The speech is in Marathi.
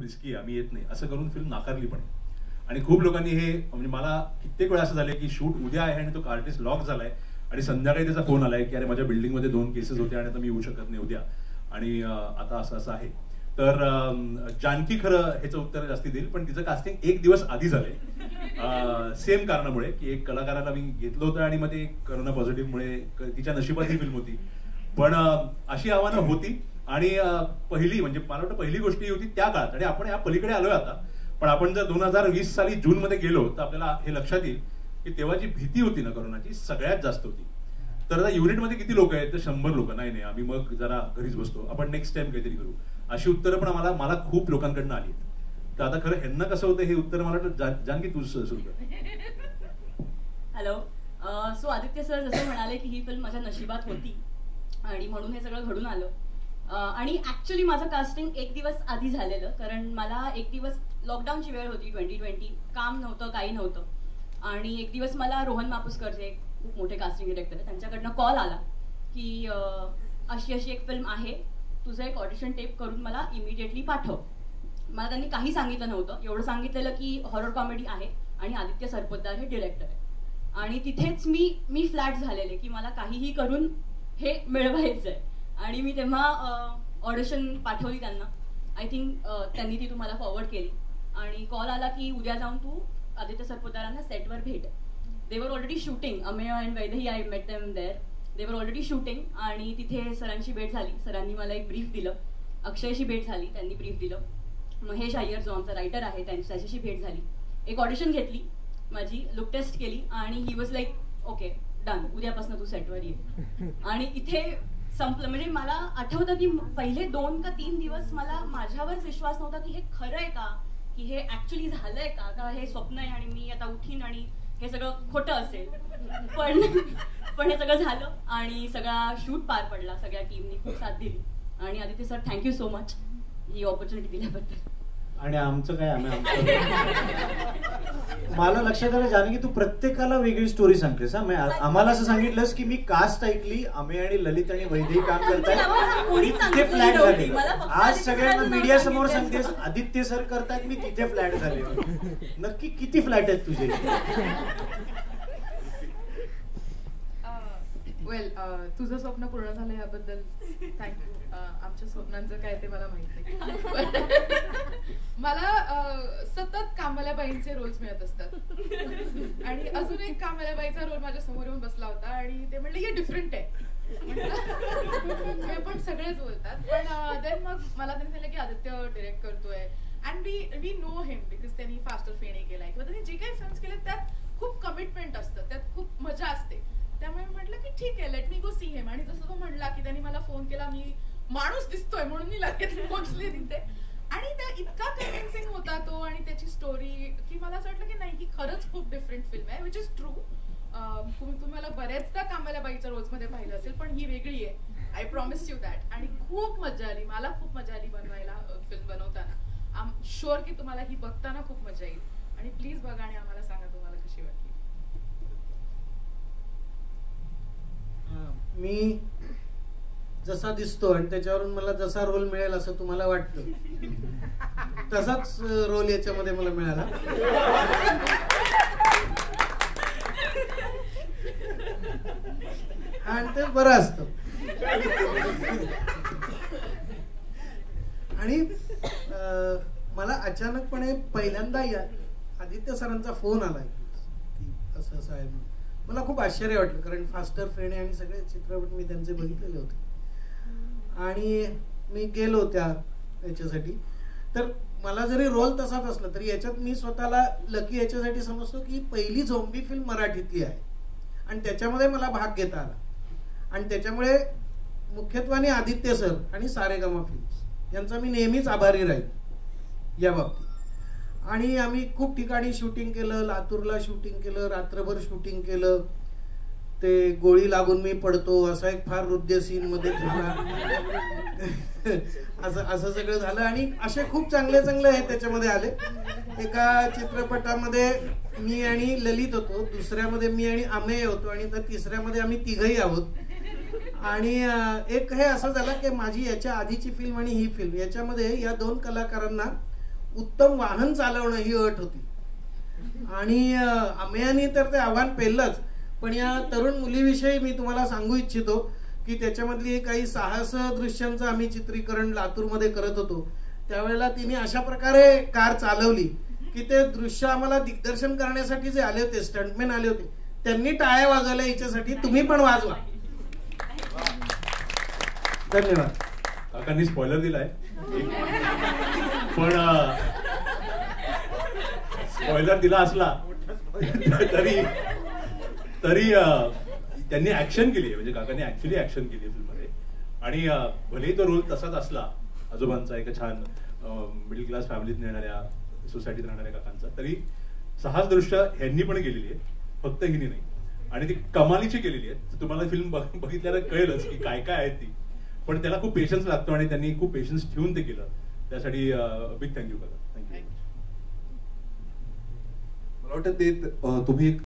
रिस्की आहे, आम्ही येत नाही असं करून फिल्म नाकारली पण. आणि खूप लोकांनी हे म्हणजे मला कित्येक वेळा असं झालंय की शूट उद्या आहे आणि तो आर्टिस्ट लॉक झालाय आणि संध्याकाळी त्याचा फोन आलाय की अरे माझ्या बिल्डिंगमध्ये 2 केसेस होते आणि आता मी येऊ शकत नाही उद्या आणि आता असं असं आहे. तर जानकी खरं ह्याचं उत्तर जास्ती देईल, पण तिचं कास्टिंग 1 दिवस आधी झालंय सेम कारणामुळे की एक कलाकाराला मी घेतलं होतं आणि मग ते करोना पॉझिटिव्हमुळे तिच्या नशिबात ही फिल्म होती. पण अशी आव्हानं होती आणि पहिली म्हणजे मला वाटतं पहिली गोष्ट ही होती त्या काळात आणि आपण या पलीकडे आलोय आता. पण आपण जर 2020 साली जून मध्ये गेलो तर आपल्याला हे लक्षात येईल की तेव्हा जी भीती होती ना करोनाची सगळ्यात जास्त होती. तर आता युनिटमध्ये किती लोक आहेत तर 100 लोक. नाही आम्ही मग जरा घरीच बसतो, आपण नेक्स्ट टाइम काहीतरी करू, अशी उत्तरं पण मला खूप लोकांकडनं आली. तर आता खरं ह्यांना कसं होतं हे उत्तर मला वाटतं जानकी तू सुरू कर. हॅलो. सो आदित्य सर जसं म्हणाले की ही फिल्म माझ्या नशिबात होती आणि म्हणून हे सगळं घडून आलं. आणि ऍक्च्युली माझं कास्टिंग 1 दिवस आधी झालेलं, कारण मला 1 दिवस लॉकडाऊनची वेळ होती 2020, काम नव्हतं काही नव्हतं. आणि 1 दिवस मला रोहन मापुसकर जे खूप मोठे कास्टिंग डिरेक्टर आहे त्यांच्याकडनं कॉल आला की अशी अशी एक फिल्म आहे, तुझं एक ऑडिशन टेप करून मला इमिडिएटली पाठव. मला त्यांनी काही सांगितलं नव्हतं, एवढं सांगितलेलं की हॉरर कॉमेडी आहे आणि आदित्य सरपोतदार हे डिरेक्टर आहे. आणि तिथेच मी फ्लॅट झालेले की मला काहीही करून हे मिळवायचंय. आणि मी तेव्हा ऑडिशन पाठवली त्यांना. आय थिंक त्यांनी ती तुम्हाला फॉरवर्ड केली आणि कॉल आला की उद्या जाऊन तू आदित्य सरपोतदारांना सेटवर भेट. They were already shooting, Amey and Vaidehi, I met them there. They were already shooting आणि तिथे सरांची भेट झाली. सरांनी मला एक ब्रीफ दिलं. अक्षयशी भेट झाली, त्यांनी ब्रीफ दिलं. महेश अय्यर जो आमचा रायटर आहे त्याच्याशी भेट झाली. एक ऑडिशन घेतली माझी, लुक टेस्ट केली आणि he was like okay done, उद्यापासून तू सेटवर ये. आणि इथे संपलं. म्हणजे मला आठवतं की पहिले 2 का 3 दिवस मला माझ्यावरच विश्वास नव्हता की हे खरं आहे का, की हे ऍक्च्युली झालंय का हे स्वप्न आहे आणि मी आता उठीन आणि हे सगळं खोटं असेल. पण हे सगळं झालं आणि सगळा शूट पार पडला. सगळ्या टीमनी खूप साथ दिली आणि Aditya sir thank you so much ही ऑपॉर्च्युनिटी दिल्याबद्दल. आणि आमचं काय मला लक्षात आलं जाने की तू प्रत्येकाला वेगळी स्टोरी सांगतेस. आम्हाला असं सांगितलंस की मी कास्ट ऐकली, अमेय आणि ललित आणि वैदेही काम करतायत, तिथे फ्लॅट झाले. आज सगळ्यांना मीडिया समोर सांगतेस आदित्य सर करतायत, मी तिथे फ्लॅट झाले. नक्की किती फ्लॅट आहेत तुझे? वेल, तुझं स्वप्न पूर्ण झालं याबद्दल थँक्यू. आमच्या स्वप्नांचं काय ते मला माहित नाही. मला सतत कामवाल्या बाईंचे रोल्स मिळत असतात आणि अजून एक कामवाल्या बाईचा रोल माझ्या समोर येऊन बसला होता आणि ते म्हणले हे डिफरंट आहे. हे पण सगळेच बोलतात. पण देन मग मला त्यांनी सांगितलं की आदित्य डिरेक्ट करतोय and we know him because त्यांनी फास्टर फेणे केलाय किंवा त्यांनी जे काही फिल्म्स केले त्यात खूप कमिटमेंट असतं, त्यात खूप मजा असते. त्यामुळे म्हटलं की ठीक आहे, लेट मी गो सी हिम. आणि जसं तो म्हणला की त्यांनी मला फोन केला, मी माणूस दिसतोय म्हणून मी लगेच पोहोचले तिथे. आणि त्या इतका कन्व्हिन्सिंग होता तो आणि त्याची स्टोरी की मला असं वाटलं की नाही ही खरंच खूप डिफरंट फिल्म आहे, विच इज ट्रू. तुम्हाला बऱ्याचदा कामाला बाईच्या रोल्समध्ये पाहिलं असेल, पण ही वेगळी आहे. I promise you that. आणि खूप मजा आली, मला खूप मजा आली बनवायला फिल्म बनवताना. आय एम शुअर की तुम्हाला ही बघताना खूप मजा येईल. आणि प्लीज बघा आणि आम्हाला सांगा तुम्हाला कशी वाटली. मी जसा दिसतो आणि त्याच्यावरून मला जसा रोल मिळेल असं तुम्हाला वाटतं, तसाच रोल याच्यामध्ये मला मिळाला. आणि ते बरं असतं. आणि मला अचानकपणे पहिल्यांदा आदित्य सरांचा फोन आला की असं असं आहे. मला खूप आश्चर्य वाटलं, कारण फास्टर फेणे आणि सगळे चित्रपट मी त्यांचे बघितलेले होते. आणि मी गेलो त्या याच्यासाठी. तर मला जरी रोल तसाच असला तरी याच्यात मी स्वतःला लकी याच्यासाठी समजतो की पहिली झोंबी फिल्म मराठीतली आहे आणि त्याच्यामध्ये मला भाग घेता आला. आणि त्याच्यामुळे मुख्यत्वाने आदित्य सर आणि सारेगामा फिल्म्स यांचा मी नेहमीच आभारी राहील या बाबतीत. आणि आम्ही खूप ठिकाणी शूटिंग केलं, लातूरला शूटिंग केलं, रात्रभर शूटिंग केलं. ते गोळी लागून मी पडतो असा एक फार हृदय सीन मध्ये असं सगळं झालं. आणि असे खूप चांगले हे त्याच्यामध्ये आले. एका चित्रपटामध्ये मी आणि ललित होतो, दुसऱ्यामध्ये मी आणि अमेय होतो आणि तर तिसऱ्यामध्ये आम्ही तिघही आहोत. आणि एक हे असं झालं की माझी याच्या आधीची फिल्म आणि ही फिल्म याच्यामध्ये या 2 कलाकारांना उत्तम वाहन चालवणं ही अट होती. आणि अमेयाने तर ते आव्हान पेललंच. पण या तरुण मुलीविषयी मी तुम्हाला सांगू इच्छितो की त्याच्यामधली काही साहस दृश्यांचं आम्ही चित्रीकरण लातूरमध्ये करत होतो. त्यावेळेला तिने अशा प्रकारे कार चालवली की ते दृश्य आम्हाला दिग्दर्शन करण्यासाठी जे आले होते, स्टंटमॅन आले होते, त्यांनी टाळ्या वाजवल्या हिच्यासाठी. तुम्ही पण वाजवा. धन्यवाद. काकांनी स्पॉइलर दिलाय पण स्पॉइलर दिला असला तरी त्यांनी ऍक्शन केली, म्हणजे काकांनी ऍक्च्युअली ऍक्शन केली फिल्ममध्ये. आणि भलेही तो रोल तसाच असला आजोबांचा, एका छान मिडल क्लास फॅमिलीत येणाऱ्या, सोसायटीत राहणाऱ्या काकांचा, तरी साहस दृश्य ह्यांनी पण केलेली आहे, फक्त हिने नाही. आणि ती कमालीची केलेली आहे. तुम्हाला फिल्म बघितल्याला कळेलच की काय काय आहे ती. पण त्याला खूप पेशन्स लागतो आणि त्यांनी खूप पेशन्स ठेवून ते केलं. त्यासाठी बिग थँक्यू काका. थँक्यू. मला वाटतं ते तुम्ही